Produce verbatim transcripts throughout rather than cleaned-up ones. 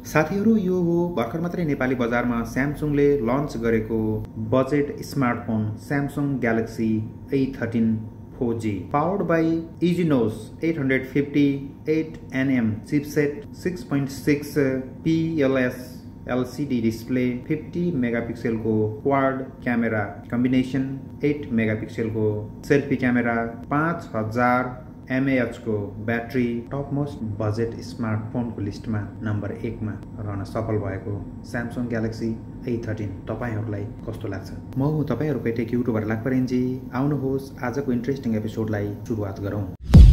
साथीहरु, यो हो भर्खर मात्रै नेपाली बजारमा स्यामसङले लन्च गरेको budget smartphone Samsung Galaxy A thirteen four G powered by Exynos eight fifty eight nm chipset, six point six P L S L C D display, fifty megapixel को quad camera combination, eight megapixel को selfie camera, five thousand mAh को battery, top most budget smartphone को list में number एक में रहन सफल भएको स्यामसङ ग्यालेक्सी A thirteen तपाईहरुलाई कस्तो लाग्छ? म हुँ तपाईहरुकै टेक युट्युबर लाकपरिन्जी। आउनुहोस् आजको इन्ट्रेस्टिङ एपिसोडलाई सुरुवात गरौँ।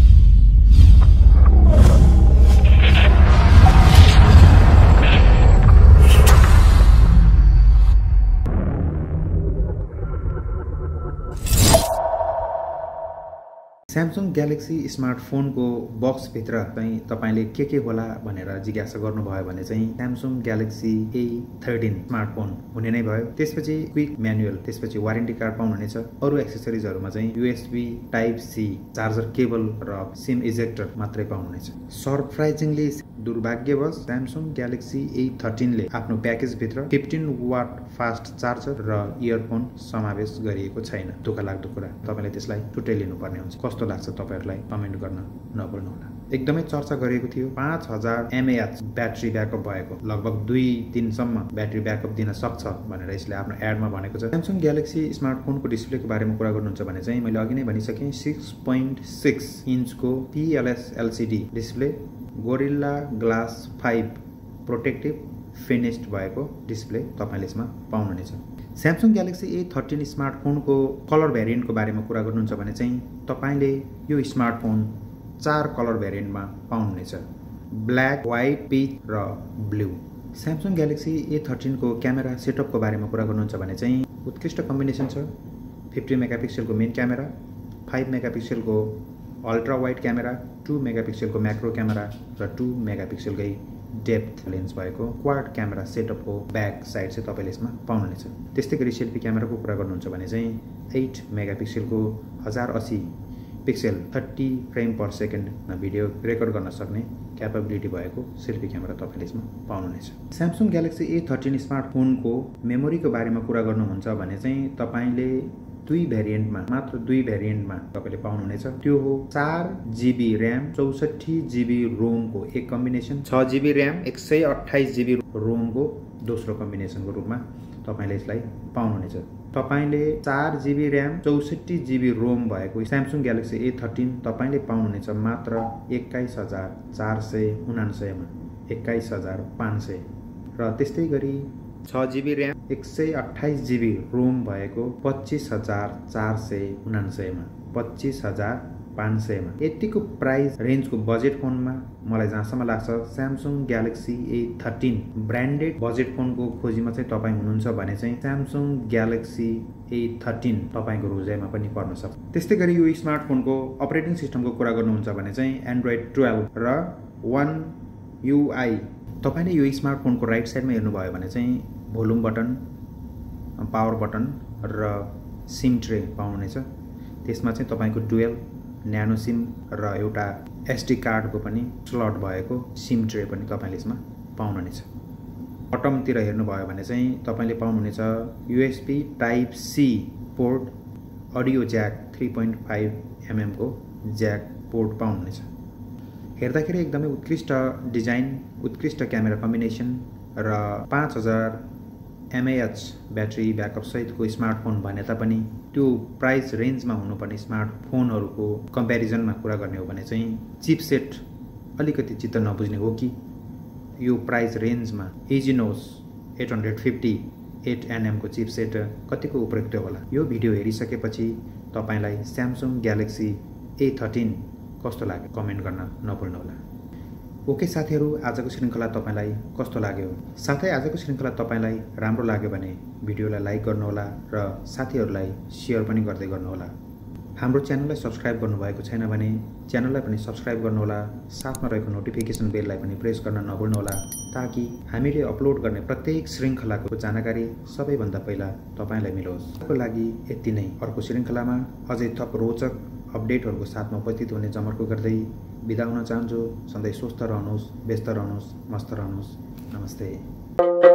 स्यामसङ ग्यालेक्सी स्मार्टफोन को बक्स भित्र चाहिँ तपाईले के के होला भनेर जिज्ञासा गर्नुभयो भने चाहिँ Samsung Galaxy A thirteen smartphone हुने नै भयो। त्यसपछि क्विक म्यानुअल, त्यसपछि वारेन्टी कार्ड पाउनुहुनेछ। अरु एक्सेसरिजहरुमा चाहिँ U S B type C charger cable र सिम इजेक्टर मात्रै पाउनुहुनेछ। सरप्राइजिङली दुर्भाग्यवश स्यामसङ ग्यालेक्सी A thirteen ले आफ्नो प्याकेज भित्र fifteen वाट फास्ट चार्जर र इयरफोन समावेश गरिएको छैन। दुःखलाग्दो कुरा, तपाईले त्यसलाई छुट्टै लिनुपर्ने हुन्छ। कस्तो लाग्छ तपाईहरुलाई कमेन्ट गर्न नभुल्नुहोला। एकदमै चर्चा गरिएको थियो पाँच हजार mAh ब्याट्री ब्याकअप भएको, लगभग दुई दिनसम्म ब्याट्री ब्याकअप दिन सक्छ भनेर यसले आफ्नो एडमा भनेको छ। स्यामसङ ग्यालेक्सी स्मार्टफोनको डिस्प्लेको बारेमा कुरा गर्नुहुन्छ भने चाहिँ मैले अघि नै भनिसकेँ six point six इन्चको P L S L C D display, gorilla glass five protective finished भएको डिस्प्ले तपाईले यसमा पाउनुहुनेछ। स्यामसङ ग्यालेक्सी A thirteen स्मार्टफोनको कलर भेरिएन्टको बारेमा कुरा गर्नुहुन्छ भने चाहिँ तपाईले यो स्मार्टफोन चार कलर भेरिएन्टमा पाउनुहुनेछ, ब्ल्याक, व्हाइट, पिच र blue. Samsung Galaxy A thirteen को क्यामेरा सेटअपको बारेमा कुरा गर्नुहुन्छ भने चाहिँ उत्कृष्ट कम्बिनेसन छ। fifty मेगापिक्सल को मेन क्यामेरा, five मेगापिक्सल को ultra wide camera, two megapixel को मैक्रो क्यामेरा र two मेगापिक्सल कै डेप्थ लेन्स भएको क्वाड क्यामेरा सेटअपको ब्याक साइड चाहिँ तपाईले यसमा पाउनुहुनेछ। त्यस्तै गरी सेल्फी क्यामेराको कुरा गर्नुहुन्छ भने चाहिँ eight मेगापिक्सलको one thousand eighty pixel thirty frame per सेकेन्डमा भिडियो रेकर्ड गर्न सक्ने क्यापेबिलिटी भएको सेल्फी क्यामेरा तपाईले यसमा पाउनुहुनेछ। स्यामसङ ग्यालेक्सी A thirteen स्मार्टफोनको मेमोरीको बारेमा कुरा गर्नुहुन्छ भने चाहिँ तपाईले दुई भेरिएन्टमा, मात्र दुई भेरिएन्टमा तपाईले पाउनुहुनेछ। त्यो हो चार जीबी र्याम, चौसठी जीबी रोमको एक कम्बिनेसन, छ जीबी र्याम, एक सय अट्ठाइस जीबी रोमको दोस्रो कम्बिनेसनको रूपमा तपाईले यसलाई पाउनुहुनेछ। तपाईले चार जीबी र्याम, चौसठी जीबी रोम भएको स्यामसङ ग्यालेक्सी A thirteen तपाईले पाउनुहुनेछ मात्र एक्काइस हजार चार सय उनान्सय मा, एक्काइस हजार पाँच सय। र त्यस्तै गरी छ जीबी र्याम, एक सय अट्ठाइस जीबी रोम भएको पच्चीस हजार चार सय उनान्सय मा, पच्चीस हजार पाँच सय मा। यतिको प्राइस रेन्जको बजेट फोनमा मलाई जहाँसम्म लाग्छ Samsung Galaxy A thirteen branded budget फोनको खोजीमा चाहिँ तपाईँ हुनुहुन्छ भने चाहिँ स्यामसङ ग्यालेक्सी A thirteen तपाईको रोजाइमा पनि पर्न सक्छ। त्यस्तै गरी यो स्मार्टफोनको अपरेटिङ सिस्टमको कुरा गर्नुहुन्छ भने चाहिँ एन्ड्रोइड twelve र one U I। तपाईले यो स्मार्टफोनको राइट साइडमा हेर्नुभयो भने चाहिँ भोल्युम बटन, पावर बटन र सिम ट्रे पाउनुहुनेछ। त्यसमा चाहिँ तपाईको डुएल न्यानो सिम र एउटा एसडी कार्डको पनि स्लट भएको सिम ट्रे पनि तपाईले यसमा पाउनुहुनेछ। बटमतिर हेर्नुभयो भने चाहिँ तपाईले पाउनुहुनेछ U S B type C port, audio jack three point five mm को ज्याक पोर्ट पाउनुहुनेछ। हेर्दाखेरि एकदमै उत्कृष्ट डिजाइन, उत्कृष्ट क्यामेरा कम्बिनेसन र पाँच हजार mAh ब्याट्री ब्याकअप सहितको स्मार्टफोन भने तापनि त्यो प्राइस रेन्जमा हुनुपर्ने स्मार्टफोनहरुको कम्प्यारिजनमा कुरा गर्ने हो भने चाहिँ चिपसेट अलिकति चित्त नबुझ्ने हो कि यो प्राइस रेन्जमा Exynos eight fifty eight nm को चिपसेट कतिको उपयुक्त होला। यो भिडियो हेरिसकेपछि तपाईलाई स्यामसङ ग्यालेक्सी A thirteen कस्तो लाग्यो कमेन्ट गर्न नभुल्नुहोला। ओके साथीहरु, आजको श्रृंखला तपाईलाई कस्तो लाग्यो? साथै आजको श्रृंखला तपाईलाई राम्रो लाग्यो भने भिडियोलाई लाइक गर्नुहोला र साथीहरुलाई शेयर पनि गर्दै गर्नुहोला। हाम्रो च्यानललाई सब्स्क्राइब गर्नुभएको छैन भने च्यानललाई पनि सब्स्क्राइब गर्नुहोला। साथमा रहेको नोटिफिकेसन बेललाई पनि प्रेस गर्न नभुल्नुहोला ताकि हामीले अपलोड गर्ने प्रत्येक श्रृंखलाको जानकारी सबैभन्दा पहिला तपाईलाई मिलोस्। त्यसको लागि यति नै। अर्को श्रृंखलामा अझै थप रोचक अपडेटहरूको साथमा उपस्थित हुने जमर्को गर्दै बिदा हुन चाहन्छु। सधैँ स्वस्थ रहनुहोस्, व्यस्त रहनुहोस्, मस्त रहनुहोस्। नमस्ते।